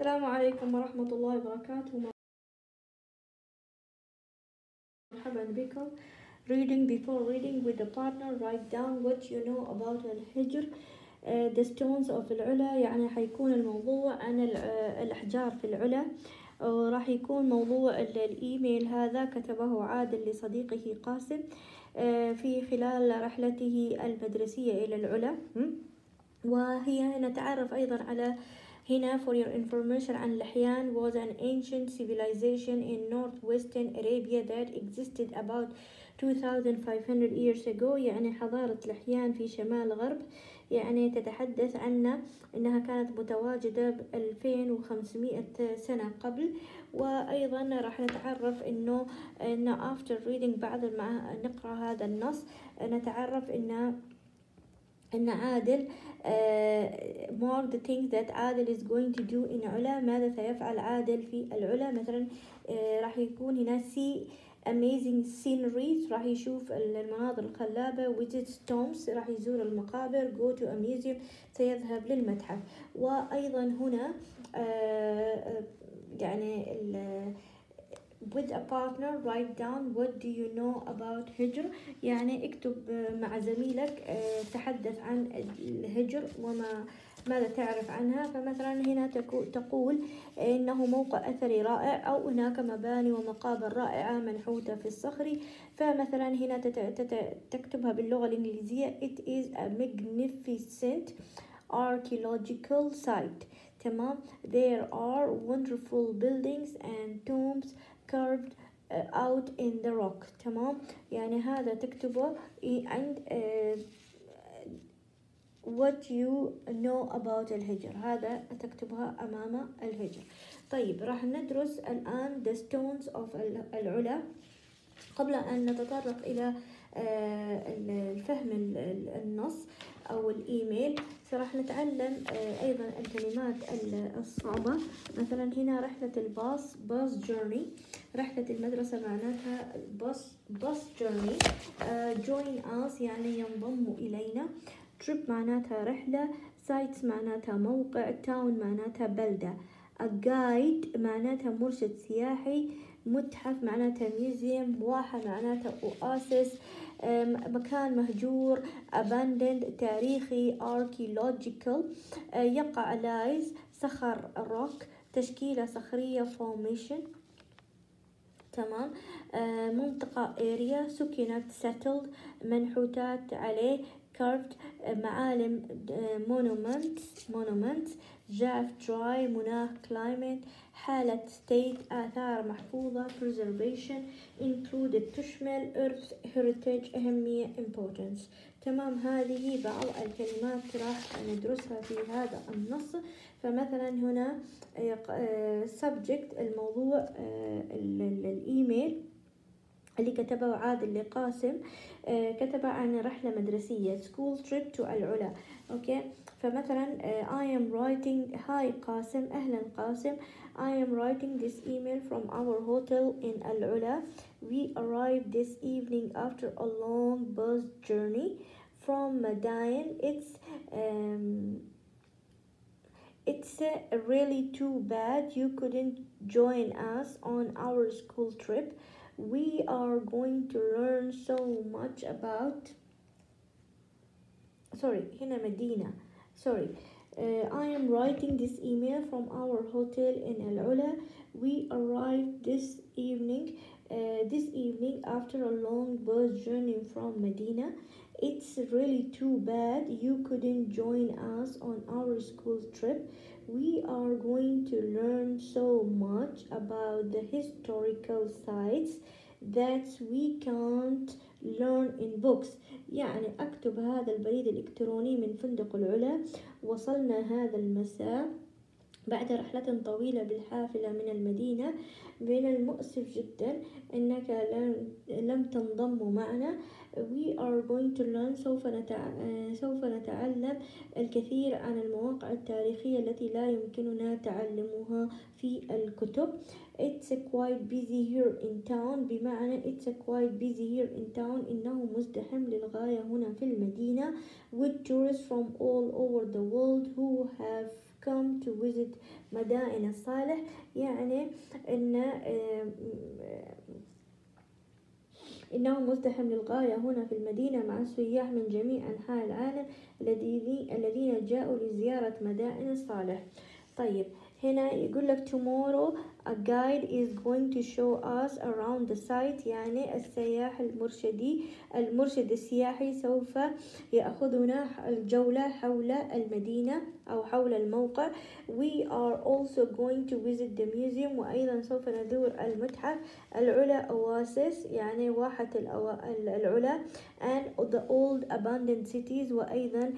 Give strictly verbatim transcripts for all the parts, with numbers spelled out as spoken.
السلام عليكم ورحمة الله وبركاته. مرحبا بكم. Reading before reading with a partner. Write down what you know about الحجر. uh, The stones of العلا، يعني حيكون الموضوع عن الأحجار في العلا. وراح يكون موضوع الإيميل هذا كتبه عادل لصديقه قاسم في خلال رحلته المدرسية إلى العلا. وهي نتعرف أيضا على هنا for your information عن لحيان was an ancient civilization in northwestern Arabia that existed about two thousand five hundred years ago. يعني حضارة لحيان في شمال غرب، يعني تتحدث عن أنها كانت متواجدة بألفين وخمسمائة سنة قبل. وأيضا راح نتعرف أنه إن after reading بعد ما نقرأ هذا النص نتعرف أن أن عادل uh, mark the things that عادل is going to do in علا. ماذا سيفعل عادل في العلا؟ مثلا uh, راح يكون هنا see amazing sceneries، راح يشوف المناظر الخلابة. visit tombs، راح يزور المقابر. go to a museum، سيذهب للمتحف. وأيضا هنا uh, يعني with a partner write down what do you know about هجر، يعني اكتب مع زميلك تحدث عن الهجر وما ماذا تعرف عنها. فمثلا هنا تقول إنه موقع أثري رائع، أو هناك مباني ومقابر رائعة منحوتة في الصخر. فمثلا هنا تكتبها باللغة الإنجليزية it is a magnificent archaeological site. تمام. there are wonderful buildings and tombs carved uh, out in the rock. تمام. يعني هذا تكتبه عند uh, what you know about الهجر، هذا تكتبها أمام الهجر. طيب راح ندرس الآن the stones of العلا. قبل أن نتطرق إلى الفهم النص أو الإيميل سراح نتعلم أيضا الكلمات الصعبة. مثلا هنا رحلة الباص باص جورني، رحلة المدرسة معناتها باص باص جورني. join us يعني ينضم إلينا. trip معناتها رحلة. sites معناتها موقع. town معناتها بلدة. a guide معناتها مرشد سياحي. متحف معناتها museum. واحة معناتها oasis، مكان مهجور abandoned تاريخي archaeological. يقع lies صخر rock، تشكيلة صخرية formation. تمام. منطقة area سكنت settled، منحوتات عليه carved، معالم monuments monuments جاف dry، مناخ climate، حالة state، آثار محفوظة preservation included تشمل earth heritage أهمية importance. تمام. هذه بعض الكلمات راح ندرسها في هذا النص. فمثلا هنا subject الموضوع الإيميل اللي كتبه عادل لقاسم، كتب عن رحلة مدرسية school trip to العلا. أوكي. فمثلا I am writing hi قاسم، أهلا قاسم. I am writing this email from our hotel in العلا. We arrived this evening after a long bus journey from Madain. It's um, It's uh, really too bad you couldn't join us on our school trip. We are going to learn so much about sorry هنا مدينة sorry uh, I am writing this email from our hotel in العلا. We arrived this evening uh, this evening after a long bus journey from Medina. It's really too bad you couldn't join us on our school trip. We are going to learn so much about the historical sites that we can't learn in books. يعني أكتب هذا البريد الإلكتروني من فندق العلا. وصلنا هذا المساء بعد رحلة طويلة بالحافلة من المدينة. من المؤسف جدا أنك لم تنضم معنا. We are going to learn سوف, نتع... سوف نتعلم الكثير عن المواقع التاريخية التي لا يمكننا تعلمها في الكتب. It's quite busy here in town بمعنى it's quite busy here in town إنه مزدحم للغاية هنا في المدينة with tourists from all over the world who have come to visit مدائن الصالح، يعني إن إنه مزدحم للغاية هنا في المدينة مع السياح من جميع أنحاء العالم الذين جاءوا لزيارة مدائن الصالح. طيب هنا يقول لك tomorrow a guide is going to show us around the site، يعني السياح المرشدي المرشد السياحي سوف يأخذنا الجولة حول المدينة أو حول الموقع. we are also going to visit the museum، وأيضا سوف نزور المتحف. العلا oasis يعني واحة العلا and the old abandoned cities، وأيضا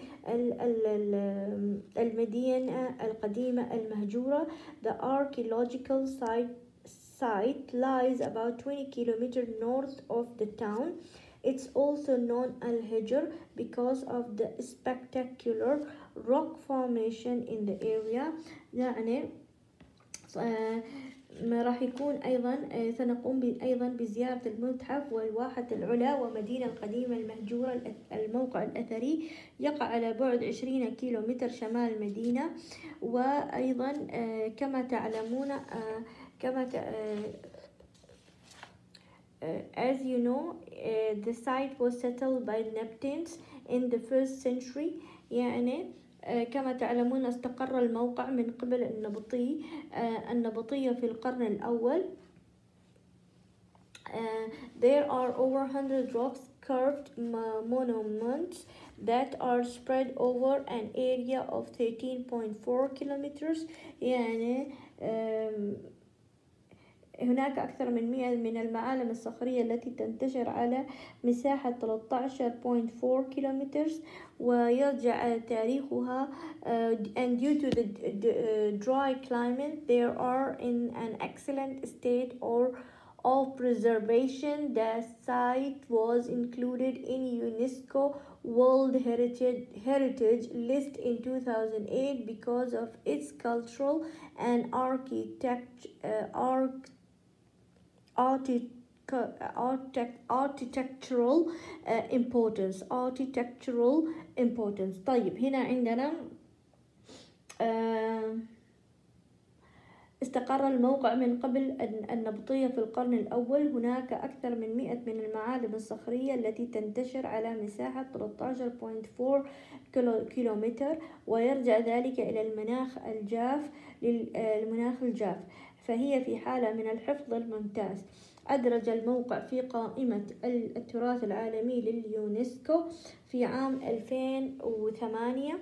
المدينة القديمة المهجورة. the archaeological site site lies about twenty kilometers north of the town. It's also known Al-Hijr because of the spectacular rock formation in the area. يعني آه راح يكون أيضا آه سنقوم أيضا بزيارة المتحف والواحة العلا ومدينة القديمة المهجورة. الموقع الأثري يقع على بعد عشرين كيلومتر شمال المدينة. وأيضا آه كما تعلمون آه كما آه Uh, as you know, uh, the site was settled by Neptunes in the first century. يعني uh, كما تعلمون استقر الموقع من قبل النبطي uh, النبطية في القرن الأول. Uh, there are over one hundred rocks carved monuments that are spread over an area of thirteen point four kilometers. يعني um, هناك أكثر من مئة من المعالم الصخرية التي تنتشر على مساحة ثلاثة عشر فاصلة أربعة كيلومتر، ويرجع تاريخها uh, and due to the, the uh, dry climate they are in an excellent state or of preservation. The site was included in UNESCO World Heritage, Heritage List in two thousand eight because of its cultural and architect, uh, arch, architect, architectural uh, importance architectural importance. طيب هنا عندنا uh, استقر الموقع من قبل النبطية في القرن الأول. هناك أكثر من مئة من المعالم الصخرية التي تنتشر على مساحة ثلاثة عشر فاصلة أربعة كيلومتر، ويرجع ذلك إلى المناخ الجاف للمناخ الجاف، فهي في حالة من الحفظ الممتاز. أدرج الموقع في قائمة التراث العالمي لليونسكو في عام ألفين وثمانية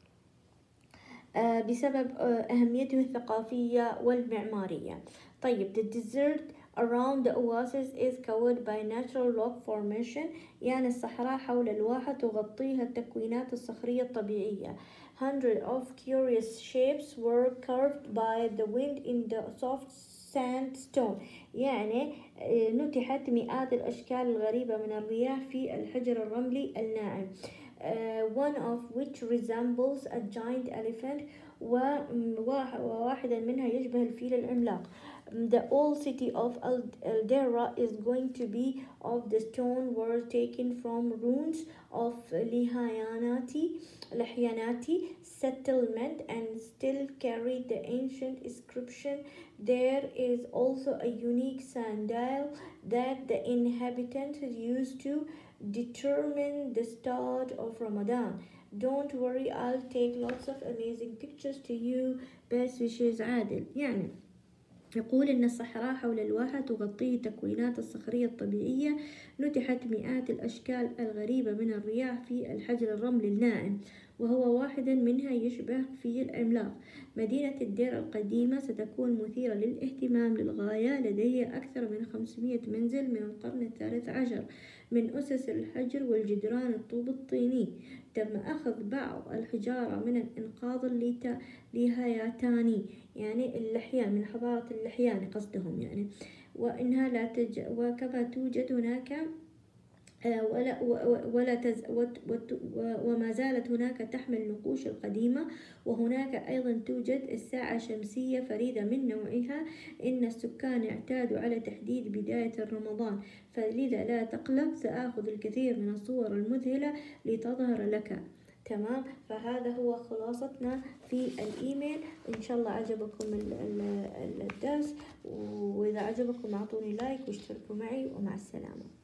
بسبب أهميته الثقافية والمعمارية. طيب the desert around the oasis is covered by natural rock formation، يعني الصحراء حول الواحة تغطيها التكوينات الصخرية الطبيعية. hundreds of curious shapes were carved by the wind in the soft sandstone، يعني نتحت مئات الأشكال الغريبة من الرياح في الحجر الرملي الناعم. Uh, one of which resembles a giant elephant، وواحدا منها يشبه الفيل العملاق. The old city of Al-Dera is going to be of the stone were taken from ruins of Lihayanati, Lihyanati settlement and still carry the ancient inscription. There is also a unique sundial that the inhabitants used to determine the start of Ramadan. Don't worry, I'll take lots of amazing pictures to you. Best wishes عادل. يعني يقول إن الصحراء حول الواحة تغطيه التكوينات الصخرية الطبيعية، نتحت مئات الأشكال الغريبة من الرياح في الحجر الرملي الناعم، وهو واحدا منها يشبه فيل عملاق. مدينة الدير القديمة ستكون مثيرة للاهتمام للغاية، لديها أكثر من خمسمئة منزل من القرن الثالث عشر من أسس الحجر والجدران الطوب الطيني. تم أخذ بعض الحجارة من الإنقاض الليهياتاني، يعني اللحيان، من حضارة اللحيان قصدهم يعني، وإنها لا تج... وكما توجد هناك ولا ولا تز وما زالت هناك تحمل النقوش القديمة. وهناك أيضا توجد الساعة شمسية فريدة من نوعها. إن السكان اعتادوا على تحديد بداية رمضان، فلذا لا تقلق، سآخذ الكثير من الصور المذهلة لتظهر لك. تمام. فهذا هو خلاصتنا في الإيميل. إن شاء الله عجبكم الدرس، وإذا عجبكم أعطوني لايك واشتركوا معي، ومع السلامة.